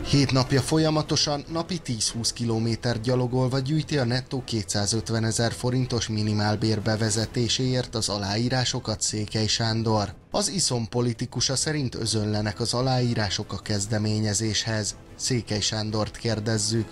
7 napja folyamatosan napi 10-20 kilométer gyalogolva gyűjti a nettó 250 000 forintos minimálbér bevezetéséért az aláírásokat Székely Sándor. Az ISZOM politikusa szerint özönlenek az aláírások a kezdeményezéshez. Székely Sándort kérdezzük.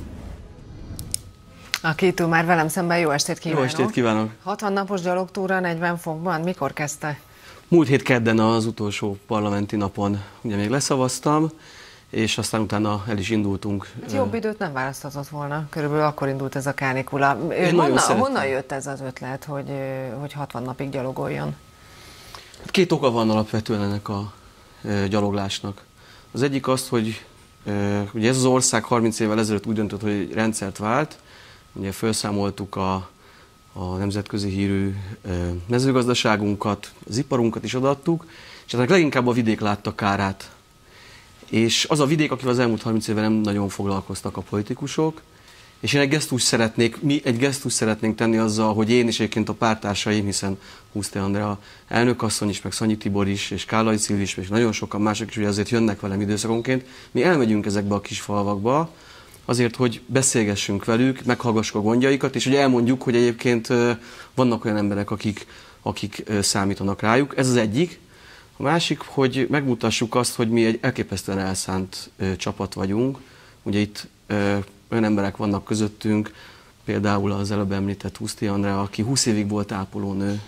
A két már velem szemben, jó estét kívánok! Jó estét kívánok! 60 napos gyalogtúra 40 fokban, mikor kezdte? Múlt hét kedden az utolsó parlamenti napon ugye még leszavaztam, és aztán utána el is indultunk. Hát jobb időt nem választhatott volna, körülbelül akkor indult ez a kánikula. Honnan jött ez az ötlet, hogy 60 napig gyalogoljon? Két oka van alapvetően ennek a gyaloglásnak. Az egyik az, hogy ugye ez az ország 30 évvel ezelőtt úgy döntött, hogy rendszert vált. Ugye felszámoltuk a nemzetközi hírű mezőgazdaságunkat, az iparunkat is odaadtuk, és ennek leginkább a vidék látta kárát. És az a vidék, akivel az elmúlt 30 évben nem nagyon foglalkoztak a politikusok, és én mi egy gesztust szeretnénk tenni azzal, hogy én és egyébként a párttársaim, hiszen Husztai Andrea elnökasszony is, meg Szanyi Tibor is, és Kállai Szilvi is, és nagyon sokan mások is, ugye azért jönnek velem időszakonként, mi elmegyünk ezekbe a kis falvakba, azért, hogy beszélgessünk velük, meghallgassuk a gondjaikat, és hogy elmondjuk, hogy egyébként vannak olyan emberek, akik számítanak rájuk. Ez az egyik. A másik, hogy megmutassuk azt, hogy mi egy elképesztően elszánt csapat vagyunk. Ugye itt olyan emberek vannak közöttünk, például az előbb említett Husztai Andrea, aki 20 évig volt ápolónő,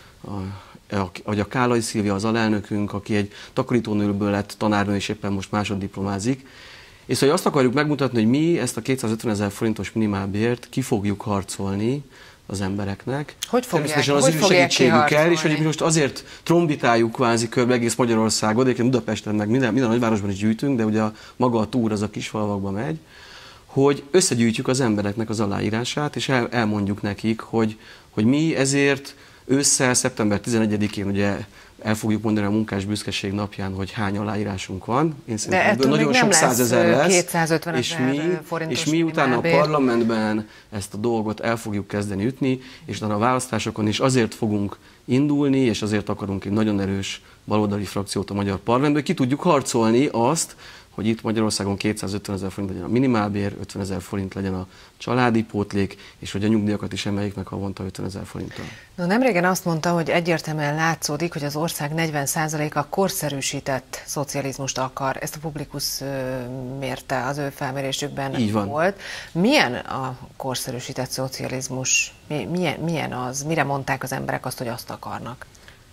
vagy a Kállai Szilvia, az alelnökünk, aki egy takarítónőből lett tanárnő, és éppen most másoddiplomázik. És hogy azt akarjuk megmutatni, hogy mi ezt a 250 000 forintos minimálbért ki fogjuk harcolni az embereknek. Természetesen az ő segítségükkel, és hogy mi most azért trombitáljuk kvázi körbe egész Magyarországot, egyébként Budapesten, meg minden nagyvárosban is gyűjtünk, de ugye maga a túr az a kis falvakba megy, hogy összegyűjtjük az embereknek az aláírását, és elmondjuk nekik, hogy mi ezért ősszel, szeptember 11-én ugye el fogjuk mondani a munkás büszkeség napján, hogy hány aláírásunk van. Én szerintem nagyon sok százezer lesz. 250 000 forintos és mi utána a parlamentben ezt a dolgot el fogjuk kezdeni ütni, és utána a választásokon is azért fogunk indulni, és azért akarunk egy nagyon erős baloldali frakciót a magyar parlamentben, hogy ki tudjuk harcolni azt, hogy itt Magyarországon 250 000 forint legyen a minimálbér, 50 000 forint legyen a családi pótlék, és hogy a nyugdíjakat is emeljük meg havonta 50 000 forinttal. No, nemrégen azt mondta, hogy egyértelműen látszódik, hogy az ország 40%-a korszerűsített szocializmust akar. Ezt a Publikus mérte, az ő felmérésükben volt. Milyen a korszerűsített szocializmus? Milyen az? Mire mondták az emberek azt, hogy azt akarnak?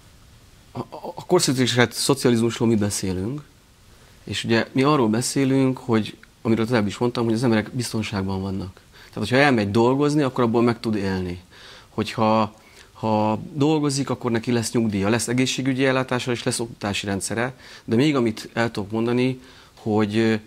A korszerűsített szocializmusról mi beszélünk, és ugye mi arról beszélünk, hogy, amiről előbb is mondtam, hogy az emberek biztonságban vannak. Tehát, hogyha elmegy dolgozni, akkor abból meg tud élni. Hogyha dolgozik, akkor neki lesz nyugdíja, lesz egészségügyi ellátása és lesz oktatási rendszere. De még amit el tudok mondani, hogy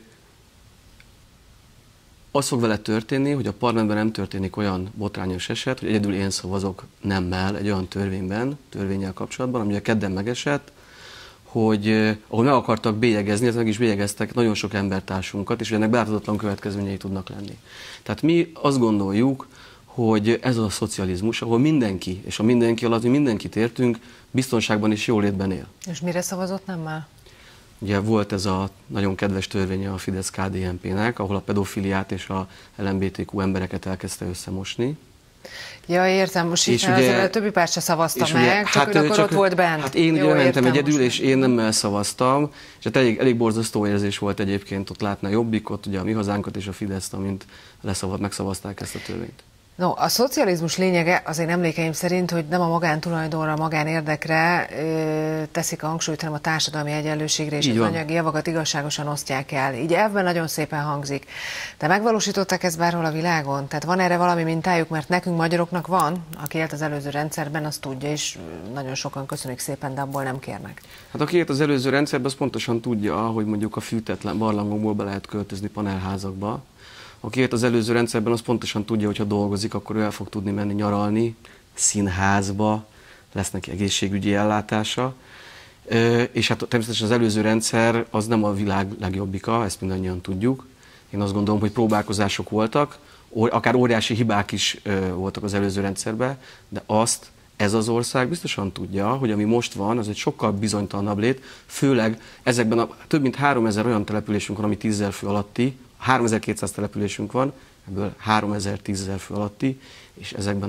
az fog vele történni, hogy a parlamentben nem történik olyan botrányos eset, hogy egyedül én szavazok nemmel egy olyan törvénnyel kapcsolatban, ami a kedden megesett, hogy ahol meg akartak bélyegezni, ez meg is bélyegeztek nagyon sok embertársunkat, és ennek beláthatatlan következményei tudnak lenni. Tehát mi azt gondoljuk, hogy ez a szocializmus, ahol mindenki, és a mindenki alatt mi mindenkit értünk, biztonságban és jólétben él. És mire szavazott nemmel? Ugye volt ez a nagyon kedves törvénye a Fidesz-KDNP-nek, ahol a pedofiliát és a LMBTQ embereket elkezdte összemosni. Ja, értem, most itt azért a többi párt se szavazta meg, csak akkor ott volt bent. Hát én ugye mentem egyedül, és én nemmel szavaztam, és hát elég borzasztó érzés volt egyébként ott látni a Jobbikot, ugye a Mi Hazánkat és a Fideszt, amint megszavazták ezt a törvényt. No, a szocializmus lényege az én emlékeim szerint, hogy nem a magántulajdonra, a magánérdekre teszik a hangsúlyt, hanem a társadalmi egyenlőségre és az anyagi javakat igazságosan osztják el. Így elvben nagyon szépen hangzik. De megvalósították ezt bárhol a világon? Tehát van erre valami mintájuk, mert nekünk magyaroknak van, aki élt az előző rendszerben, azt tudja, és nagyon sokan köszönjük szépen, de abból nem kérnek. Hát aki élt az előző rendszerben, az pontosan tudja, hogy mondjuk a fűtetlen barlangokból be lehet költözni panelházakba. Aki élt az előző rendszerben, az pontosan tudja, hogy ha dolgozik, akkor ő el fog tudni menni nyaralni, színházba, lesz neki egészségügyi ellátása. És hát természetesen az előző rendszer az nem a világ legjobbika, ezt mindannyian tudjuk. Én azt gondolom, hogy próbálkozások voltak, akár óriási hibák is voltak az előző rendszerben, de azt ez az ország biztosan tudja, hogy ami most van, az egy sokkal bizonytalanabb lét, főleg ezekben a több mint 3000 olyan településünk van, ami 10 000 fő alatti, 3200 településünk van, ebből 3000 10 000 fő alatti, és ezekben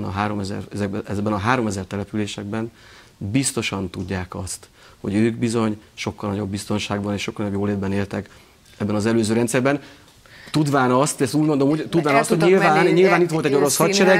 a 3000 településekben biztosan tudják azt, hogy ők bizony sokkal nagyobb biztonságban és sokkal nagyobb jólétben éltek ebben az előző rendszerben. Tudván azt, ezt úgy mondom, hogy nyilván itt volt egy orosz hadsereg,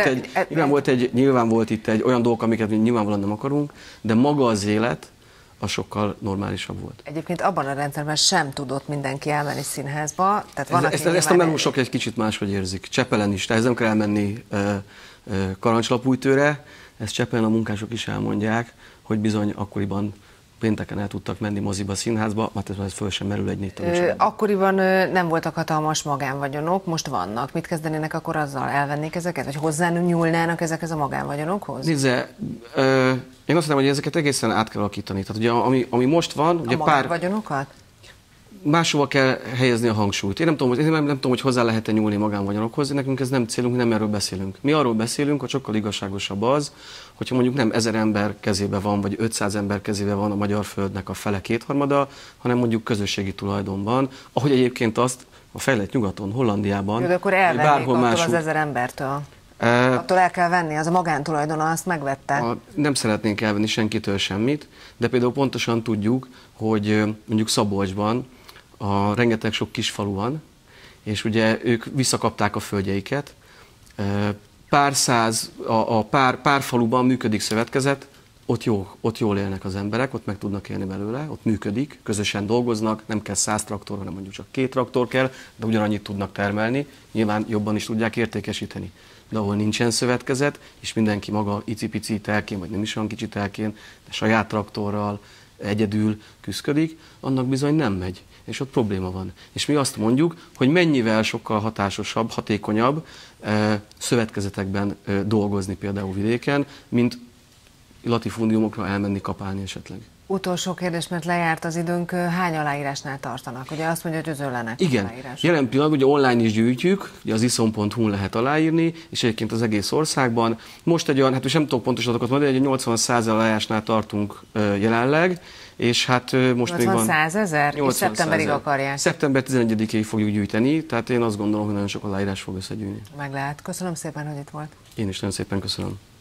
nyilván volt itt egy olyan dolog, amiket nyilvánvalóan nem akarunk, de maga az élet az sokkal normálisabb volt. Egyébként abban a rendszerben sem tudott mindenki elmenni színházba. Tehát ezt a melósok egy kicsit máshogy érzik. Csepelen is, tehát ez nem kell elmenni Karancslapújtőre, ezt Csepelen a munkások is elmondják, hogy bizony akkoriban pénteken el tudtak menni moziba, színházba, mert ez föl sem merül egy 4 tagú. Akkoriban nem voltak hatalmas magánvagyonok, most vannak. Mit kezdenének akkor azzal? Elvennék ezeket? Vagy hozzányúlnának ezekhez a magánvagyonokhoz? Nézze, én azt mondom, hogy ezeket egészen át kell alakítani. Tehát ugye, ami most van, ugye a magánvagyonokat? Máshova kell helyezni a hangsúlyt. Én nem tudom, hogy hozzá lehet-e nyúlni magánvagyonokhoz, nekünk ez nem célunk, nem erről beszélünk. Mi arról beszélünk, hogy sokkal igazságosabb az, hogyha mondjuk nem 1000 ember kezébe van, vagy 500 ember kezébe van a magyar földnek a fele kétharmada, hanem mondjuk közösségi tulajdonban, ahogy egyébként azt a fejlett nyugaton, Hollandiában, de akkor elvennék attól az 1000 embertől. Attól el kell venni, az a magántulajdona, azt megvette. Nem szeretnénk elvenni senkitől semmit, de például pontosan tudjuk, hogy mondjuk Szabolcsban rengeteg sok kis falu van, és ugye ők visszakapták a földjeiket. Pár száz, pár faluban működik szövetkezet, ott jól élnek az emberek, ott meg tudnak élni belőle, ott működik, közösen dolgoznak, nem kell 100 traktor, hanem mondjuk csak 2 traktor kell, de ugyanannyit tudnak termelni, nyilván jobban is tudják értékesíteni. De ahol nincsen szövetkezet, és mindenki maga icipici telkén, vagy nem is olyan kicsi telkén, de saját traktorral egyedül küszködik, annak bizony nem megy. És ott probléma van. És mi azt mondjuk, hogy mennyivel sokkal hatásosabb, hatékonyabb szövetkezetekben dolgozni például vidéken, mint latifundiumokra elmenni kapálni esetleg. Utolsó kérdés, mert lejárt az időnk, hány aláírásnál tartanak? Ugye azt mondja, hogy özönlenek. Igen, jelen pillanatban ugye online is gyűjtjük, ugye az iszon.hu-n lehet aláírni, és egyébként az egész országban. Most egy olyan, hát most nem tudok pontos adatokat mondani, egy 80-100 aláírásnál tartunk jelenleg, és hát most még van... 80-100 000? És szeptemberig akarják? Szeptember 11-ig fogjuk gyűjteni, tehát én azt gondolom, hogy nagyon sok aláírás fog összegyűjni. Meg lehet. Köszönöm szépen, hogy itt volt. Én is nagyon szépen köszönöm.